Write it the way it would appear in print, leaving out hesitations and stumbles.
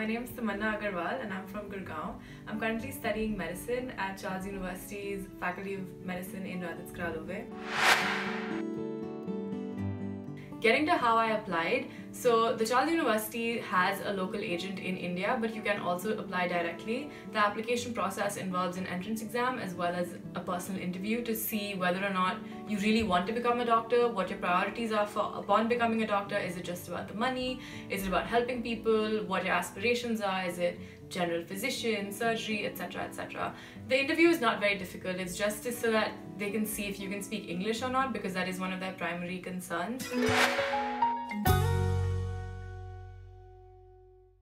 my name is Tamanna Agarwal and I'm from Gurgaon. I'm currently studying medicine at Charles University's Faculty of Medicine in Radhats Kralove. Getting to how I applied, so the Charles University has a local agent in India, but you can also apply directly. The application process involves an entrance exam as well as a personal interview to see whether or not you really want to become a doctor, what your priorities are for upon becoming a doctor. Is it just about the money? Is it about helping people? What your aspirations are? Is it general physician, surgery, etc., etc. The interview is not very difficult. It's just so that they can see if you can speak English or not, because that is one of their primary concerns.